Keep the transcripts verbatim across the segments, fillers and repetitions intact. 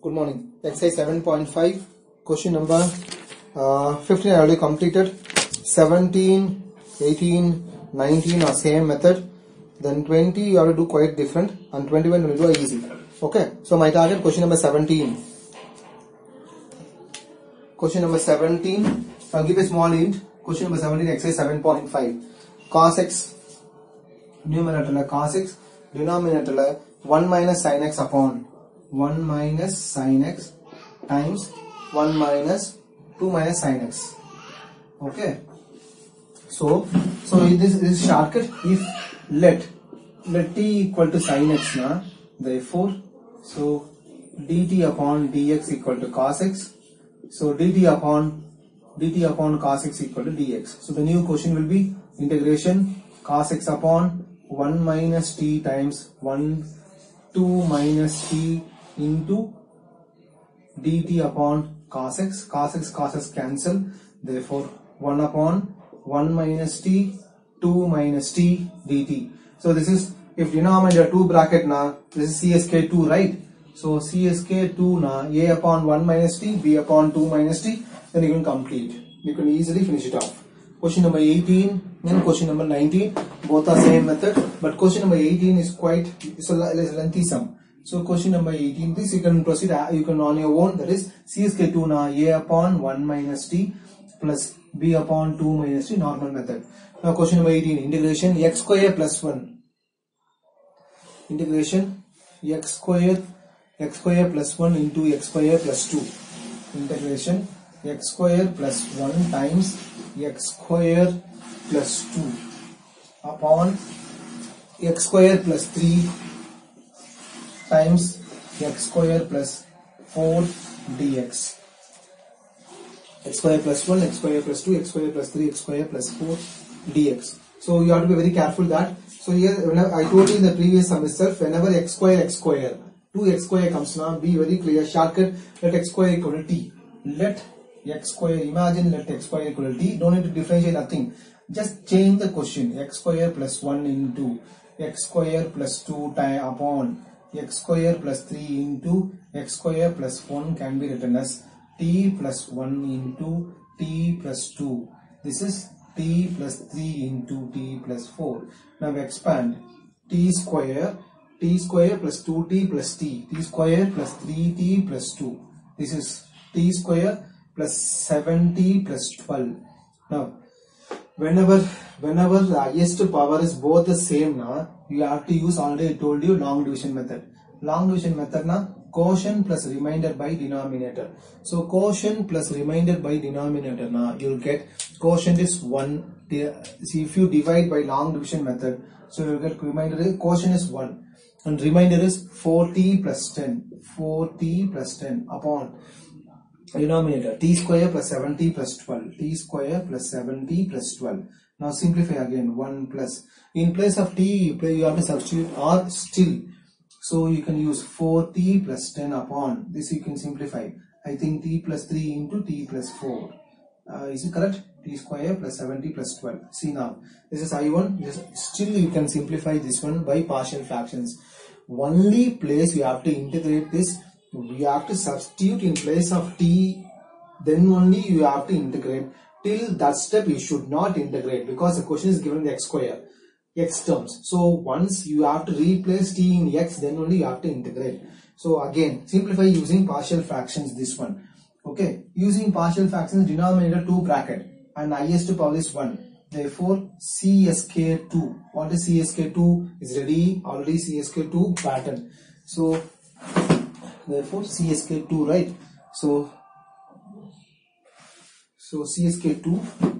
Good morning. Exercise seven point five, question number uh, fifteen I already completed. seventeen, eighteen, nineteen are same method. Then twenty you have to do quite different, and twenty-one you will do easy. Okay. So my target question number seventeen. Question number seventeen. I'll give a small hint. Question number seventeen, exercise seven point five. Cos x, numerator cos x, denominator one minus sin x upon one minus sin x times one minus two minus sin x. Okay. So, so this is shortcut. If let let t equal to sin x na, therefore, so dt upon dx equal to cos x. So dt upon dt upon cos x equal to dx. So the new question will be integration cos x upon one minus t times one two minus t into dt upon cos x. Cos x cos x cancel, therefore one upon one minus t, two minus t dt. So this is, if denominator two bracket na, this is C S K two, right? So C S K two na, a upon one minus t, b upon two minus t, then you can complete. You can easily finish it off. Question number eighteen and question number nineteen, both are same method, but question number eighteen is quite, it's a lengthy sum. So question number eighteen, this you can proceed, you can on your own, that is C S K two na, a upon one minus t plus b upon two minus t, normal method. Now question number eighteen, integration x square plus one. Integration x square, x square plus one into x square plus two. Integration x square plus one times x square plus two upon x square plus three times x square plus four dx. X square plus one, x square plus two, x square plus three, x square plus four dx. So you have to be very careful that. So here, whenever I told you in the previous sum itself, whenever x square x square, two x square comes now, be very clear, shortcut, let x square equal to t. Let x square, imagine let x square equal to t, don't need to differentiate nothing. Just change the question, x square plus one into x square plus two tie upon x square plus three into x square plus one can be written as t plus one into t plus two. This is t plus three into t plus four. Now expand t square, t square plus two t plus t, t square plus three t plus two. This is t square plus seven t plus twelve. Now whenever whenever the highest power is both the same na, you have to use, already I told you, long division method. Long division method na, quotient plus remainder by denominator. So quotient plus remainder by denominator na, you'll get quotient is one. See, if you divide by long division method, so you'll get remainder, quotient is one and remainder is four t plus ten. four t plus ten upon denominator t square plus seven t plus twelve. T square plus seven t plus twelve. Now simplify again, one plus, in place of t you have to substitute or still. So you can use four t plus ten upon, this you can simplify. I think t plus three into t plus four. Uh, is it correct? T square plus seven t plus twelve. See now, this is I one. This, still you can simplify this one by partial fractions. Only place you have to integrate this, we have to substitute in place of t, then only you have to integrate. Till that step you should not integrate, because the question is given the x square, x terms. So once you have to replace t in x, then only you have to integrate. So again, simplify using partial fractions, this one. Okay, using partial fractions, denominator two bracket and highest power is one. Therefore C S K two. What is C S K two? Is ready, already C S K two pattern. So therefore C S K two, right? So so C S K two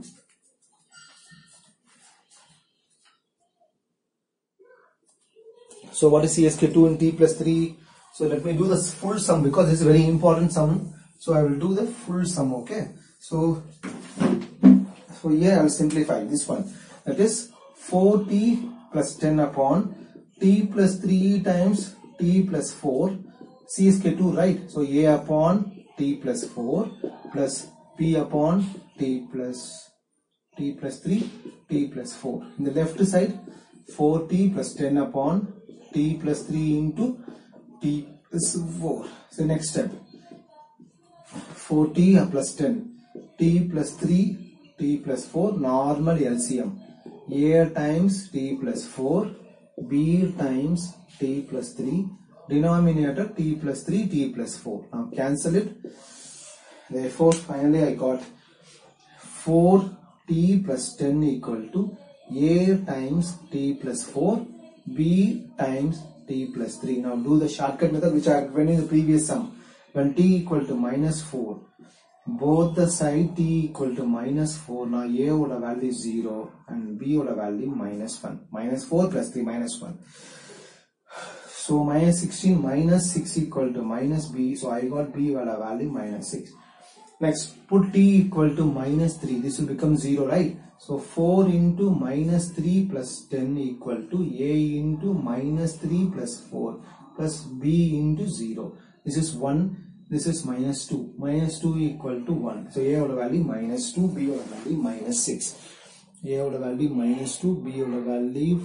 so what is C S K two in t plus three? So let me do the full sum, because this is very important sum. So I will do the full sum. Okay, so so here I will simplify this one, that is four t plus ten upon t plus three times t plus four, C S K two, right? So a upon t plus four plus p upon t plus t plus three, t plus four. In the left side, four t plus ten upon t plus three into t This is four. So next step, four t plus ten, t plus three, t plus four, normal L C M. A times t plus four, b times t plus three, denominator t plus three, t plus four. Now cancel it. Therefore finally I got four t plus ten equal to a times t plus four, b times t plus three. Now do the shortcut method which I have given in the previous sum. When t equal to minus four, both the side t equal to minus four. Now a would have value zero and b would have value minus one. Minus four plus three minus one. So minus sixteen minus six equal to minus b. So I got b will have value minus six. Next, put t equal to minus three. This will become zero, right? So four into minus three plus ten equal to a into minus three plus four plus b into zero. This is one. This is minus two. Minus two equal to one. So a would have value minus two, b would have value minus six. A would have value minus two, b would have value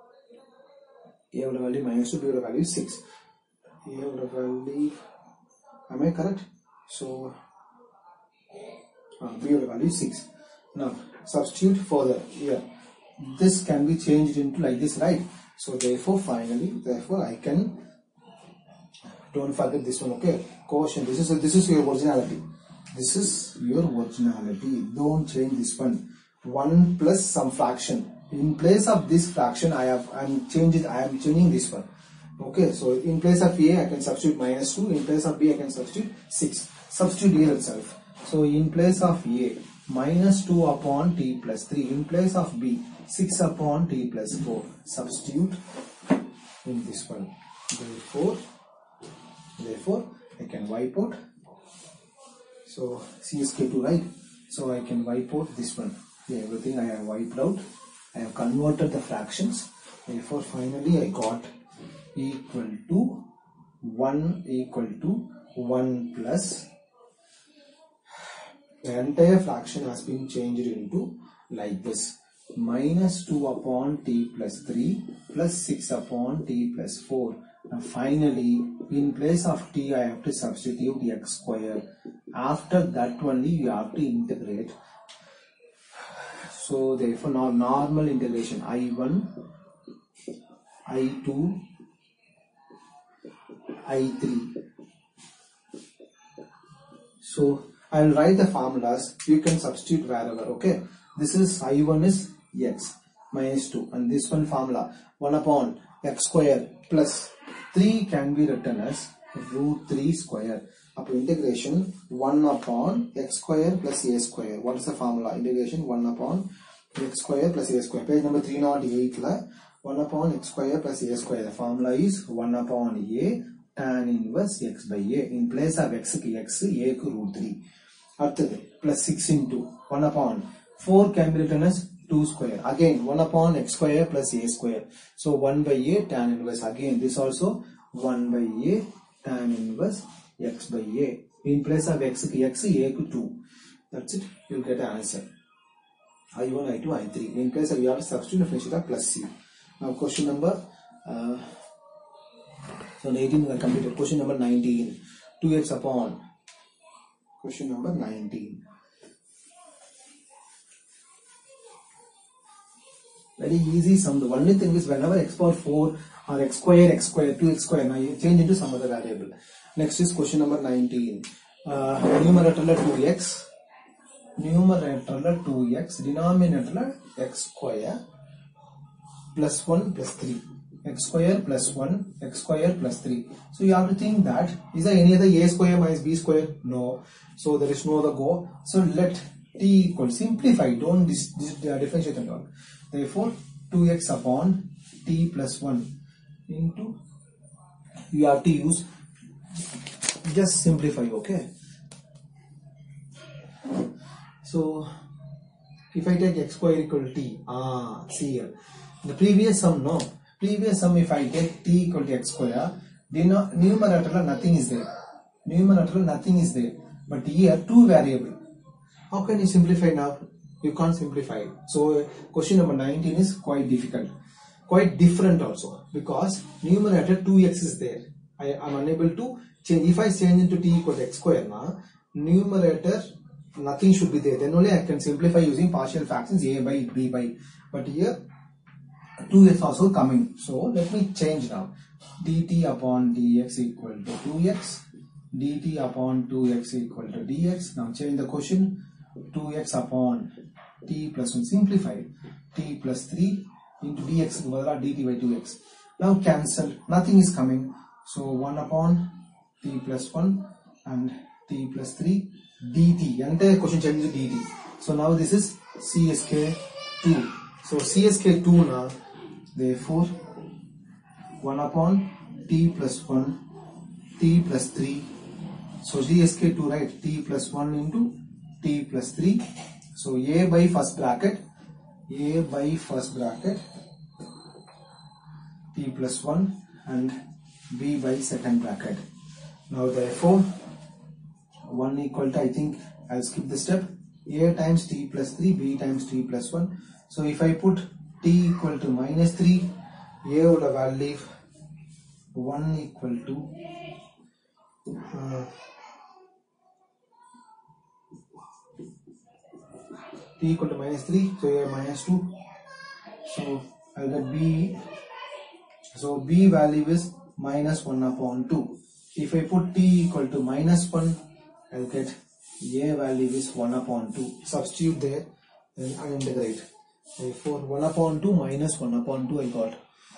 a would have value minus two, b would have value six. A would have value, am I correct? So uh, b would have value six. Now substitute further here. This can be changed into like this, right? So therefore finally, therefore I can, don't forget this one, okay? Quotient. This is this is your originality. This is your originality. Don't change this one. One plus some fraction. In place of this fraction, I have I'm changing. I am changing this one. Okay. So in place of a, I can substitute minus two. In place of b, I can substitute six. Substitute here itself. So in place of a, minus two upon t plus three. In place of b, six upon t plus four. Substitute in this one. Therefore, therefore I can wipe out. So C S K two, right? So I can wipe out this one. Yeah, everything I have wiped out. I have converted the fractions. Therefore finally I got equal to one equal to one plus, the entire fraction has been changed into like this, minus two upon t plus three plus six upon t plus four. Now finally, in place of t, I have to substitute x square. After that only you have to integrate. So therefore now normal integration, I one, I two, I three. So I will write the formulas. You can substitute wherever. Okay. This is I one is x minus two, and this one formula one upon x square plus three can be written as root three square. Up integration one upon x square plus a square. What is the formula? Integration one upon x square plus a square. Page number three oh eight la one upon x square plus a square. The formula is one upon a tan inverse x by a. In place of x ku x, a ku root three. After plus six into one upon four can be written as two square. Again one upon x square plus a square. So one by a tan inverse. Again this also one by a tan inverse x by a. In place of x ku x, a ku two. That's it. You'll get an answer. I one, I two, I three. In place of, you have to substitute finish it up plus c. Now question number uh, so eighteen we are completed. Question number nineteen. two x upon. Question number nineteen. Very easy sum. The only thing is whenever x power four or x square, x square, two x square, now you change into some other variable. Next is question number nineteen. Uh, numerator two x, numerator two x, denominator x square plus one plus three. X square plus one, x square plus three. So you have to think that, is there any other a square minus b square? No. So there is no other go. So let t equal, simplify, don't dis, dis, uh, differentiate at all. Therefore two x upon t plus one into, you have to use, just simplify, okay? So if I take x square equal to t, ah, see here, the previous sum, no, previous sum if I take t equal to x square, numerator nothing is there, numerator nothing is there, but here two variable. How can you simplify now? You can't simplify. So question number nineteen is quite difficult, quite different also, because numerator two x is there, I am unable to change. If I change into t equal to x square, na, numerator, nothing should be there. Then only I can simplify using partial fractions a by b by. But here, two is also coming. So let me change now. Dt upon dx equal to two x. Dt upon two x equal to dx. Now change the quotient. two x upon t plus one. Simplify. T plus three into dx dt by two x. Now cancel. Nothing is coming. So one upon t plus one and t plus three dt. Entire question changes to dt. So now this is C S K two. So C S K two now, therefore one upon t plus one, t plus three. So C S K two, right? T plus one into t plus three. So a by first bracket, a by first bracket, t plus one and b by second bracket. Now therefore one equal to, I think I'll skip this step, a times t plus three, b times t plus one. So if I put t equal to minus three, a would have value one equal to uh, t equal to minus three, so a minus two. So I'll get b. So b value is minus one upon two. If I put t equal to minus one, I'll get a value is one upon two. Substitute there, then I integrate. Therefore one upon two minus one upon two I got.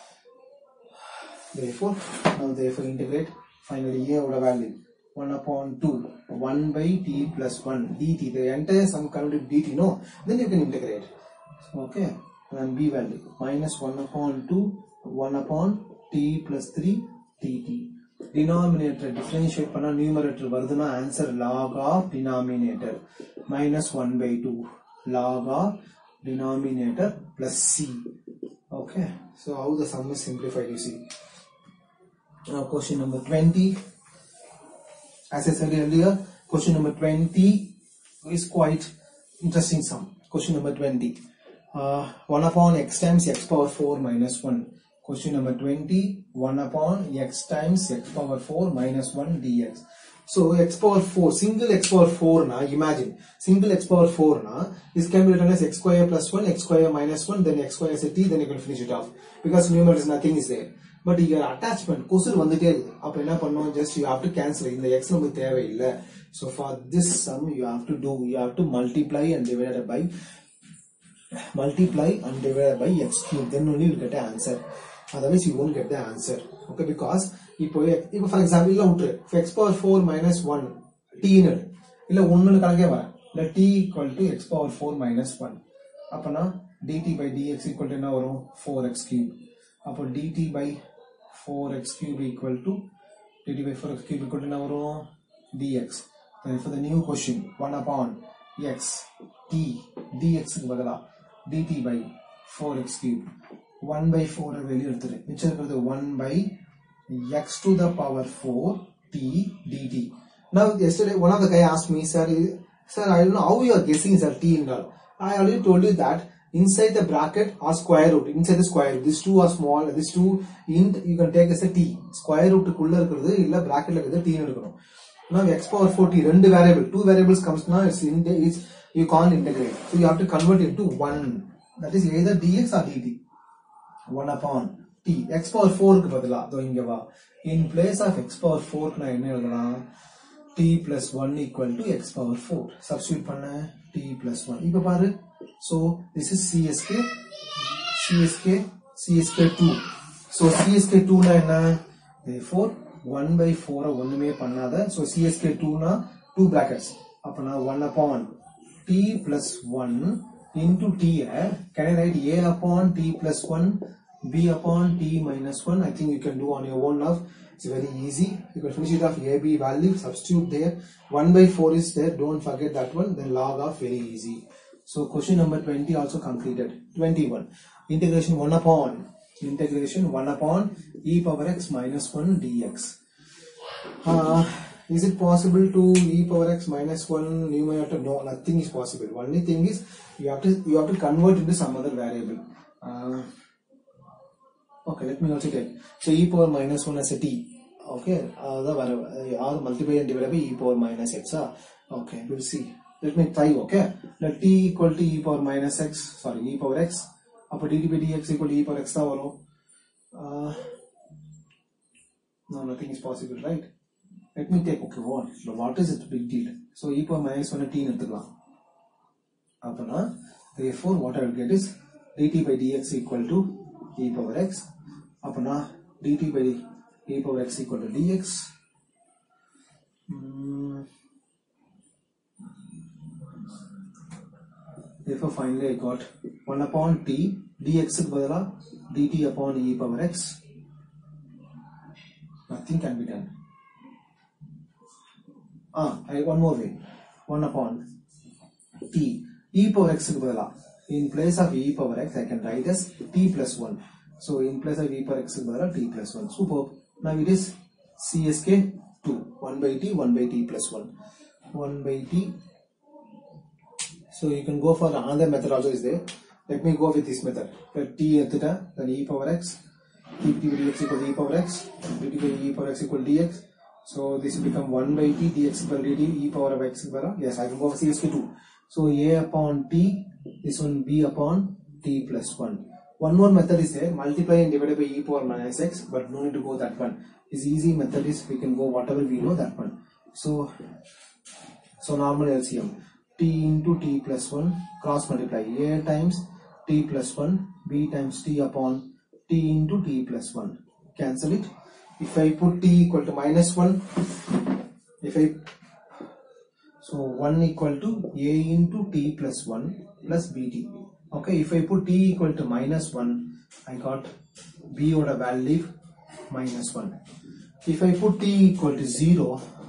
Therefore now therefore integrate. Finally a would have value one upon two, one by t plus one dt. The entire sum converted dt, no? Then you can integrate. Okay. And b value minus one upon two, one upon t plus three dt. Denominator differentiate panna numerator varudana, answer log of denominator minus one by two, log of denominator plus c. Okay, so how the sum is simplified, you see. Now question number twenty. As I said earlier, question number twenty is quite interesting sum. Question number twenty. Uh, one upon x times x power four minus one. Question number twenty, one upon x times x power four minus one dx. So x power four, single x power four na, imagine, single x power four na, this can be written as x square plus one, x square minus one, then x square as a t, then you can finish it off. Because numerator nothing is there. But your attachment, kosur vandute, appo enna pannom, just you have to cancel in the x number thevai illa. So for this sum you have to do, you have to multiply and divide it by multiply and divide by x cube, then only you get an answer. Otherwise you won't get the answer. Okay, because if for example if x power four minus one t in let t equal to x power four minus one. Apana dt by dx equal to now four x cube. Upon dt by four x cube equal to dt by four x cube equal to now dx. Then for the new question, one upon x t dx dt by four x cube. one by four value which is one by x to the power four t dt. Now yesterday one of the guy asked me, sir, sir I don't know how you are guessing sir t in all. I already told you that inside the bracket or square root, inside the square root, these two are small, these two int you can take as a t. Square root kulla irukkuradhu illa bracket la irukkuradhu t nu irukanum. Now x power four t, two variable, two variables comes now, it's in it's you can't integrate. So you have to convert it to one. That is either dx or dt. one upon t, x power four in place of x power four t plus one equal to x power four. Substitute panna t plus one. So this is C S K, C S K, C S K two. So C S K two na, therefore one by four panna. So C S K two na two brackets. Apana one upon t plus one into t. Can I write a upon t plus one, b upon t minus one? I think you can do on your own now. It's very easy. You can finish it off. A, b value, substitute there. one by four is there. Don't forget that one. Then log off, very easy. So question number twenty also completed. twenty-one. Integration one upon. Integration one upon e power x minus one dx. Uh, is it possible to e power x minus one numerator? No, nothing is possible. Only thing is you have to you have to convert into some other variable. Uh, okay, let me also take. So e power minus one as a t. Okay, uh, the uh, or multiply and divide by e power minus x. Uh, okay, we'll see. Let me try. Okay, let t equal to e power minus x. Sorry, e power x. Upper dt by dx equal to e power x. Uh, no, nothing is possible, right? Let me take. Okay, what? What is it? Big deal. So e power minus one t எடுத்துக்கலாம். அப்பனா therefore what I will get is dt by dx equal to e power x. அப்பனா dt by e power x equal to dx. Hmm. Therefore finally I got one upon t dx க்கு பதிலா dt upon e power x. Nothing can be done. Ah, I, one more way. one upon t e power x க்கு பதிலா, in place of e power x I can write as t plus one. So in place of e power x க்கு பதிலா t plus one. Superb. Now it is C S K two. one by t, one by t plus one. one by t. So you can go for another method also is there. Let me go with this method. Let t theta, then e power x, dt by dx equal to e power x, dt by e power x equal to dx. So this will become one by t dx equal to dt e power of x. Yes, I can go for C S K two. So a upon t, this one b upon t plus one. One more method is there, multiply and divide by e power minus x, but no need to go that one. This easy method is we can go whatever we know that one. So, so normal L C M, t into t plus one, cross multiply a times t plus one, b times t upon t into t plus one. Cancel it. If I put t equal to minus one, if I, so one equal to a into t plus one plus bt. Okay, if I put t equal to minus one, I got b order value minus one. If I put t equal to zero,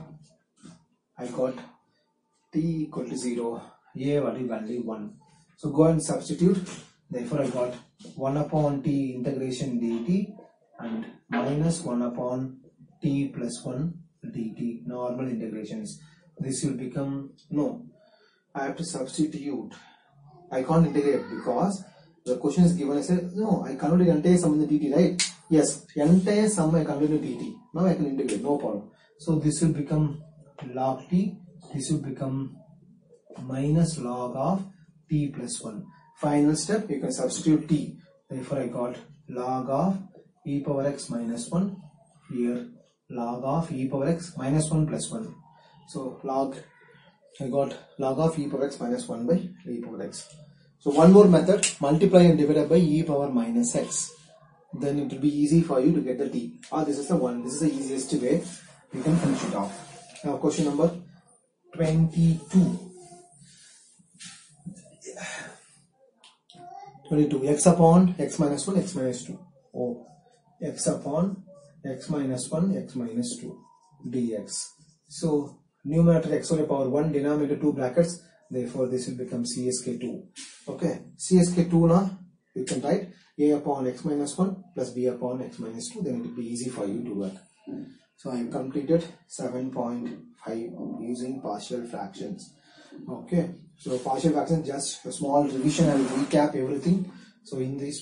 I got t equal to zero, a value one. So go and substitute. Therefore I got one upon t integration dt and minus one upon t plus one dt, normal integrations. This will become, no, I have to substitute. I can't integrate because the question is given as a, no, I converted entire sum in the dt, right? Yes, entire sum I converted to dt. Now I can integrate, no problem. So this will become log t, this will become minus log of t plus one. Final step, you can substitute t. Therefore I got log of e power x minus one, here log of e power x minus one plus one. So log, I got log of e power x minus one by e power x. So one more method, multiply and divide by e power minus x. Then it will be easy for you to get the t. Ah, this is the one, this is the easiest way. You can finish it off. Now question number twenty-two. twenty-two, x upon x minus one, x minus two. Oh, x upon x minus one, x minus two dx. So numerator x to the power one, denominator two brackets. Therefore this will become C S K two. Okay, C S K two now you can write a upon x minus one plus b upon x minus two. Then it will be easy for you to work. So I have completed seven point five using partial fractions. Okay, so partial fractions, just a small revision. I will recap everything. So in this,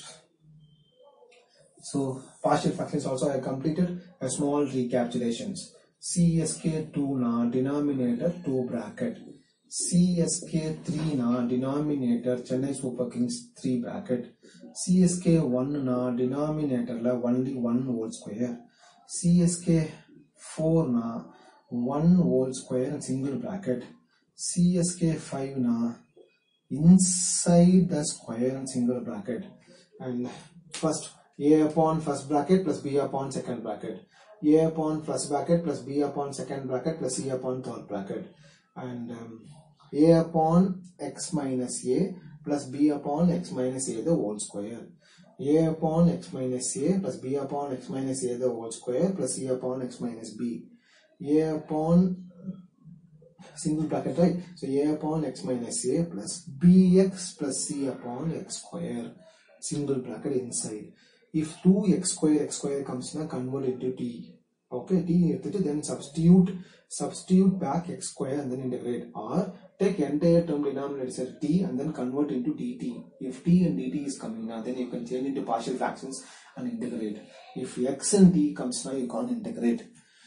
so partial fractions also I have completed a small recapitulations. C S K two na denominator two bracket, C S K three na denominator Chennai Super Kings three bracket, C S K one na denominator la only one whole square, C S K four na one whole square and single bracket, C S K five na inside the square and single bracket, and first a upon first bracket plus b upon second bracket, a upon first bracket plus b upon second bracket plus c upon third bracket, and um, a upon x minus a plus b upon x minus a the whole square, a upon x minus a plus b upon x minus a the whole square plus c upon x minus b, a upon single bracket, right? So a upon x minus a plus bx plus c upon x square, single bracket inside. If two x square x square comes now, convert into t. Okay, t then substitute substitute back x square and then integrate, or take entire term denominator as t and then convert into dt. If t and dt is coming now, then you can change into partial fractions and integrate. If x and t comes now, you can't integrate.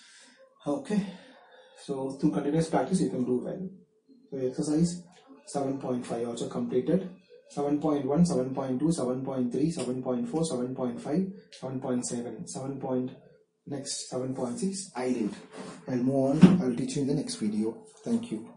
Okay, so through continuous practice you can do well. So exercise seven point five also completed. seven point one, seven point two, seven point three, seven point four, seven point five, seven point seven, seven. Point, next seven point six I did. I'll move on. I'll teach you in the next video. Thank you.